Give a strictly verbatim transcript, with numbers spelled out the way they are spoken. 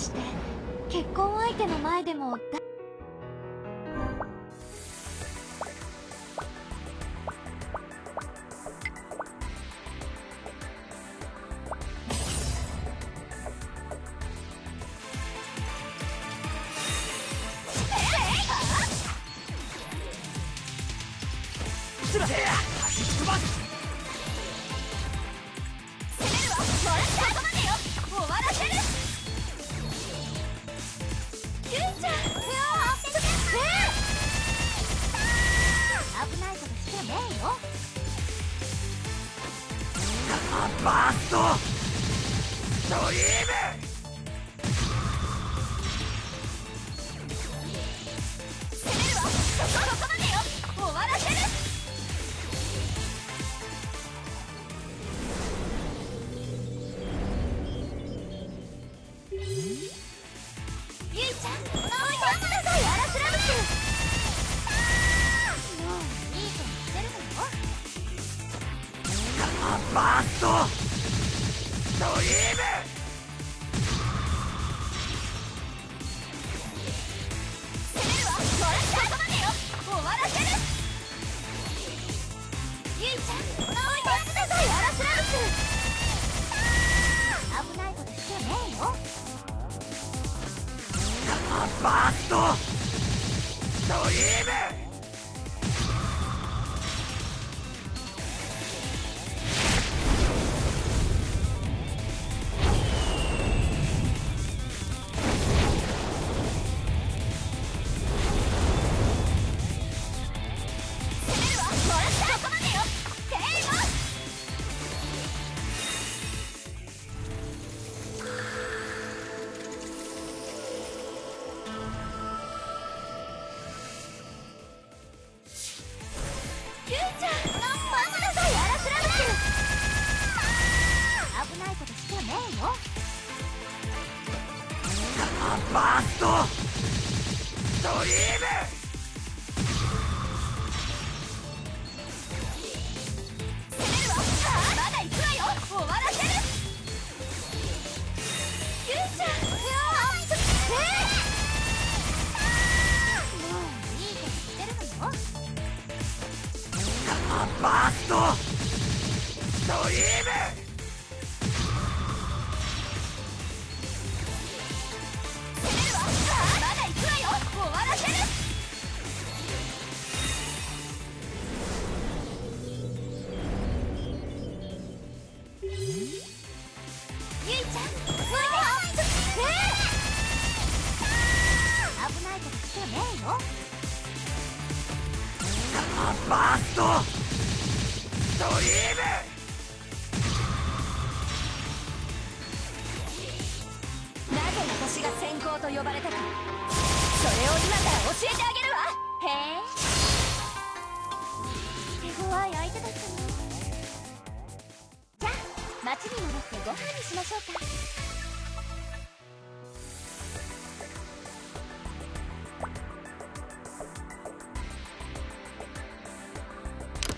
して結婚相手の前でもだバーストドリーム。攻めるわ、そこまでよ、終わらせる。ゆいちゃん、おいでください、アラスラムス。もういい子にしてるのよ。バーストドリーム。攻めるわ、もらったそこまでよ、終わらせる。ゆいちゃん、おいでください、アラスラムス。危ないことしちゃねえよ。バーストドリーム。バーストドリーム。攻めるわ、まだ行くわよ、終わらせる。ゆいちゃん、えー、もういいことしてるのよ。バーストドリーム。バーストドリーム。なぜ私が先行と呼ばれたか、それを今から教えてあげるわ。へえ、手強い相手だったの。じゃあ町に戻ってご飯にしましょうか。